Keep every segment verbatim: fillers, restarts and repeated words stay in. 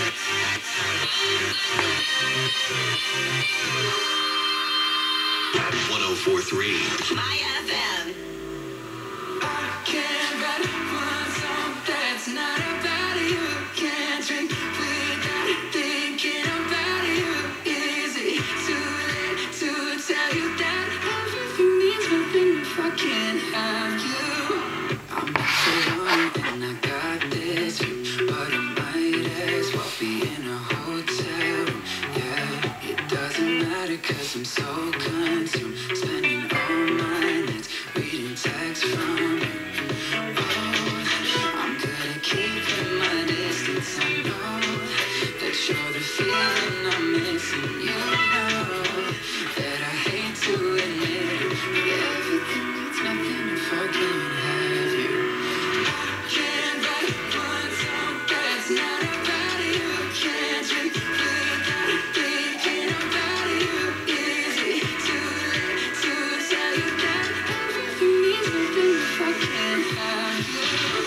one oh four point three MyFM. I can't write one song that's not about you. Can't drink without thinking about you. Is it too late to tell you that everything means nothing if I can't have you? I'm not so young and I got this view, but I might as well be in a hotel room. Yeah, it doesn't matter 'cause I'm so consumed, spending all my nights reading texts from you. Oh, I'm good at keeping my distance. I know that you're the feeling I'm missing. You know that I hate to admit it, but everything means nothing if I can't have you. I can't write one song that's not about you. Can't drink without thinking about you. Is it too late to tell you that everything means nothing if I can't have you?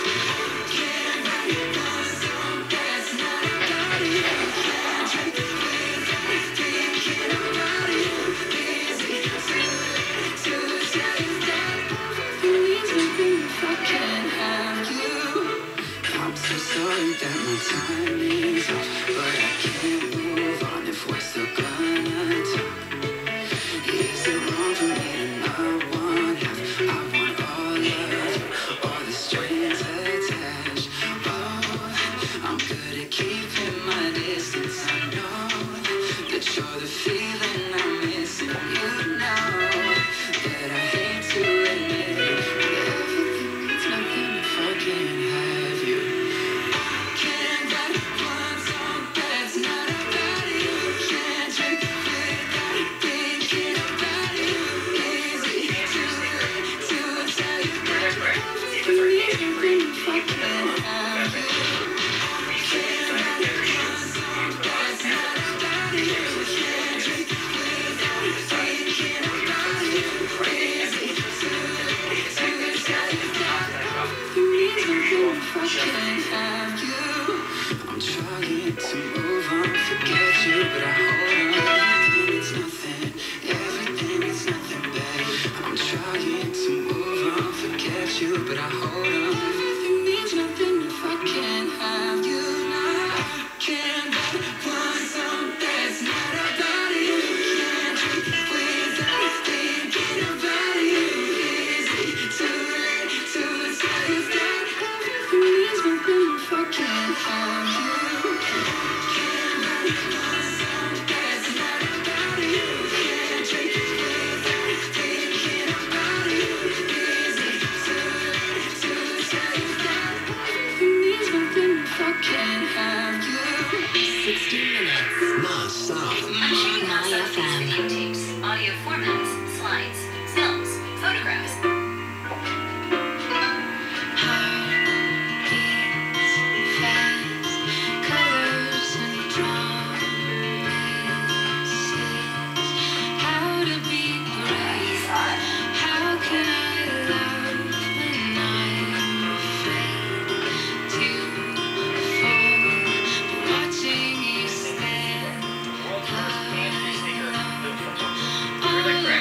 Can't write one song that's not about you. Can't drink without thinking about you. Is it too late to tell you that everything means nothing if I can't have you? I'm so sorry that my time is off, but I can't move on if we're still gonna talk. Is it wrong for me to not want half? I want all of you, all the strings attached. Oh, I'm good at keeping my distance. I know that you're the feeling I'm missing. You know that I hate to admit it, but everything means nothing if I can't have you. I can't write one song that's not about you. Can't drink without thinking about you. Is it too late to tell you that everything means nothing if I can't have you? Can't write one song that's not about you. Can't drink without thinking about you. Is it too late to tell you that everything means nothing if I can't have you? I'm trying to move on, forget you, but I hold on. Everything is nothing, everything is nothing, babe. I'm trying to move on, forget you, but I hold on. Everything means nothing if I can't have you now. I can't write one song that's not about you. Can't drink without thinking about you. Is it too late to tell you that everything means nothing if I can't have you? Can't write one song that's not about you. Can't drink without thinking about you. Is it too late to tell you that everything means nothing if I can't have you? sixty minutes non-stop. Unchained MyFM. videotapes, audio formats, slides, films, photographs. Alone.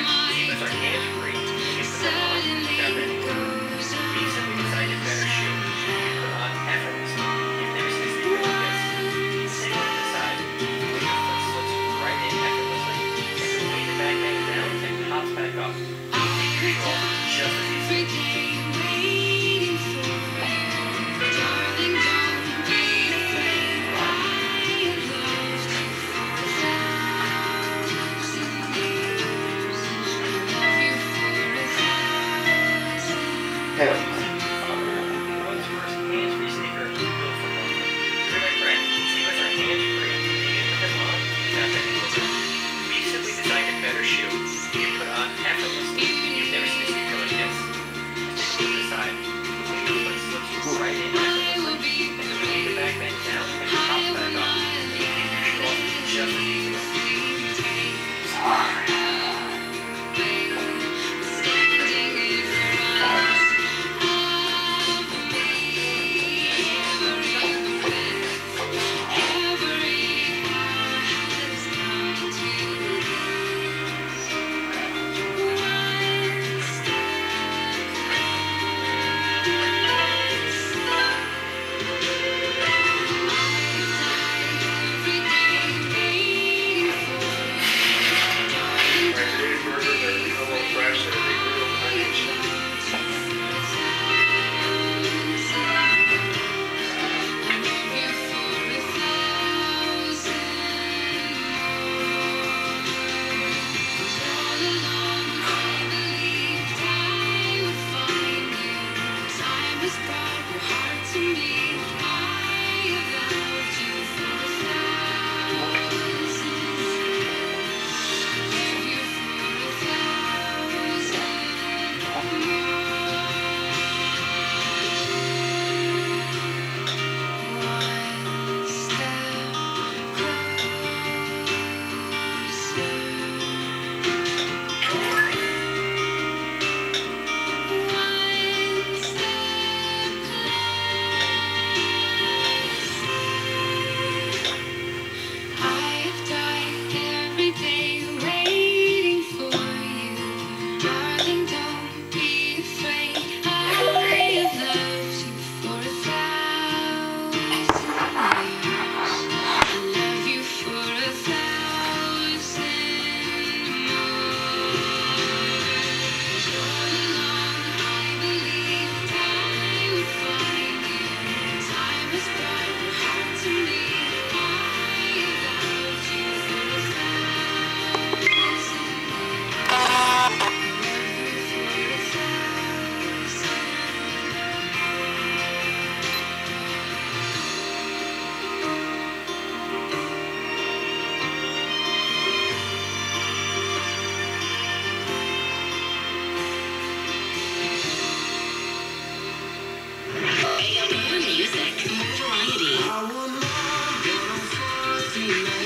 More music, more variety. I want more, but I'm forty now.